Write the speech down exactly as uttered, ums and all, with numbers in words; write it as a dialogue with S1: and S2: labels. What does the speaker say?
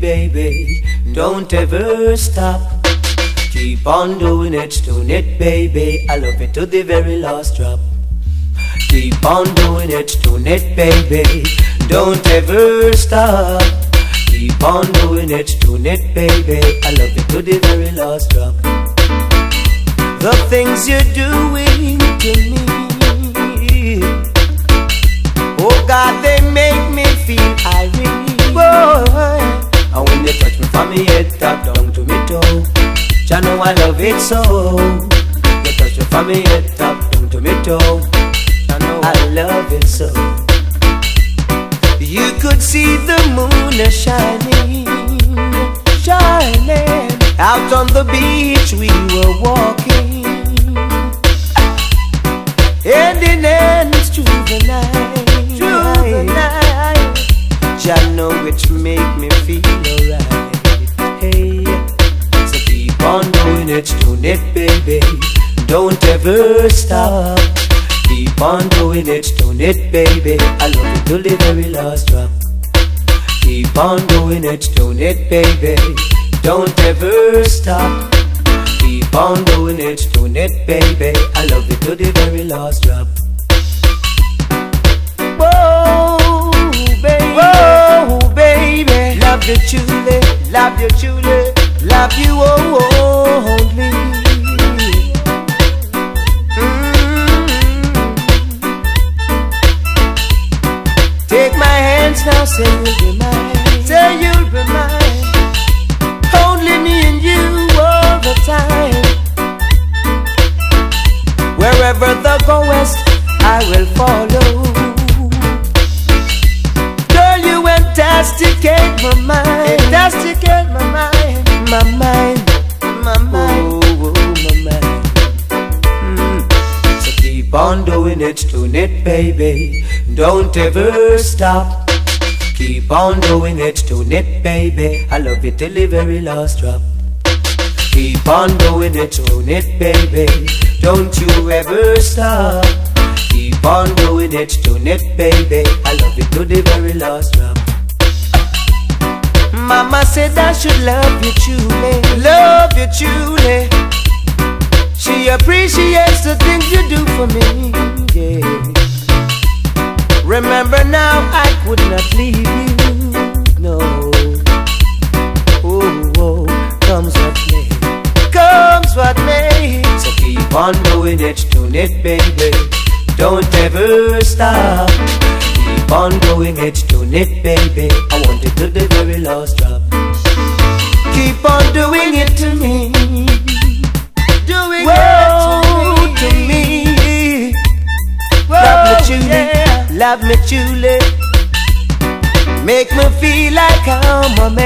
S1: baby. Don't ever stop. Keep on doing it, doing it, baby. I love it to the very last drop. Keep on doing it, doing it, baby. Don't ever stop. Keep on doing it, doing it, baby. I love it to the very last drop. The things you're doing to me, oh God, they make me feel irate. And when you touch me from me head top down to me toe, I know I love it so. You touch me from me head top down to me toe, I know I love it so. You could see the moon a shining, shining. Out on the beach we were walking, ending ends through the night, through the night. Jah know which make me feel alright. Hey, so keep on doing it, doing it, baby. Don't ever stop. Keep on doing it, doing it, baby. I love it till the very last drop. Keep on doing it, doing it, baby. Don't ever stop. Keep on doing it, doing it, baby. I love it to the very last drop. Whoa, baby, whoa, baby. Love you truly, love you truly, love you only. Mm-hmm. Take my hands now, say you'll be mine, say you'll be mine. Only me and you all the time. Wherever thou goest, I will follow. Girl, you fantasticate my mind, fantasticate my mind, my mind, my mind, oh, oh, my mind. Mm. So keep on doing it, doing it, baby. Don't ever stop. Keep on doing it, doing it, baby. I love it till the very last drop. Keep on doing it, doing it, baby. Don't you ever stop. Keep on doing it, doing it, baby. I love it till the very last drop. Mama said I should love you truly, love you truly. She appreciates the things you do for me, yeah. Remember now, I could not leave you, no. Oh, oh, comes what may, comes what may. So keep on doing it, doing it, baby. Don't ever stop. Keep on doing it, doing it, baby. I want it to the very last drop. Keep on doing it to me, doing Whoa, it to me. To me. Whoa, love me truly, yeah. Love me truly. Make me feel like I'm a man.